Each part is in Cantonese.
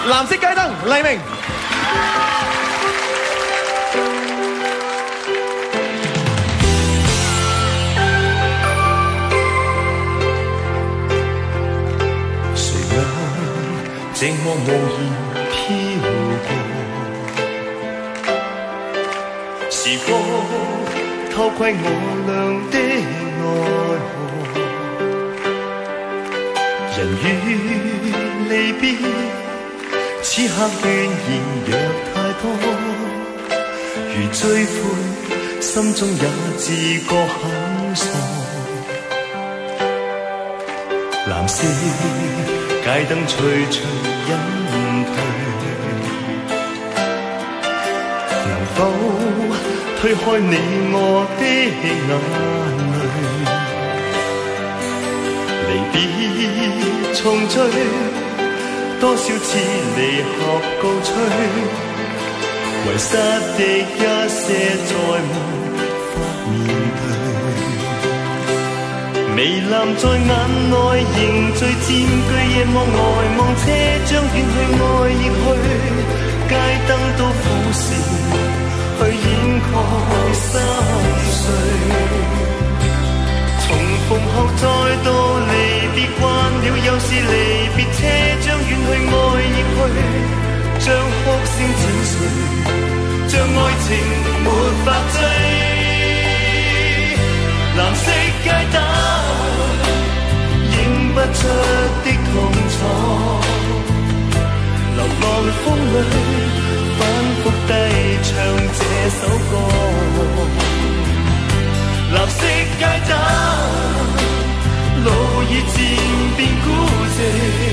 藍色街燈黎明。 誰讓寂寞無言飄過？時光偷窺我倆的愛河，人與離別，此刻怨言若太多，如追悔，心中也自覺很傻。藍色街燈徐徐隱退，能否推開你我的眼淚？離別重聚，多少次離合告吹，遺失的一些再無法面對。微藍在眼內凝聚，佔據夜幕呆望，車將遠去，愛亦去，街燈都俯視，去掩蓋心碎。重逢後再度離別，慣了有時離別，車將遠去，愛亦去，將哭聲剪碎，將愛情沒法追。藍色街燈映不出的痛楚，流浪風裏反覆低唱這首歌。藍色街燈路已漸變孤寂，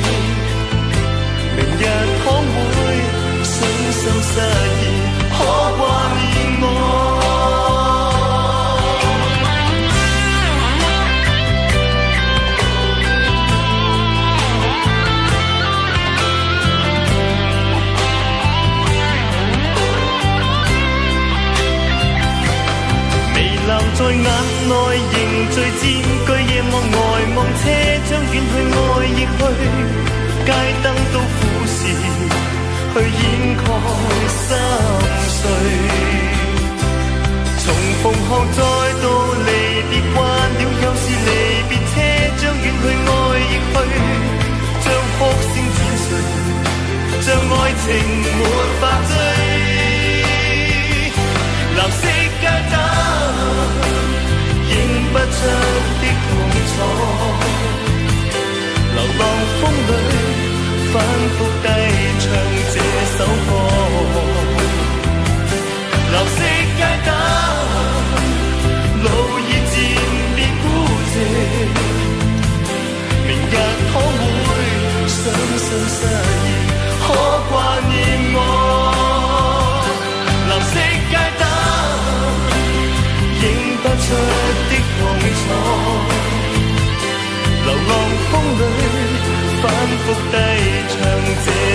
明日可會傷心失意，可掛念我？在眼內凝聚，佔據夜幕呆望，車將遠去，愛亦去，街燈都俯視，去掩蓋心碎。重逢後再度離別，慣了有時離別，車將遠去，愛亦去，將哭聲剪碎，將愛情沒法追。藍色街燈映不出的痛楚，流浪風裏反覆低唱這首歌。藍色街燈路已漸變孤寂，明日可會傷心失意，可掛念我？藍色街燈映不出的痛楚，流浪風裏反覆低唱這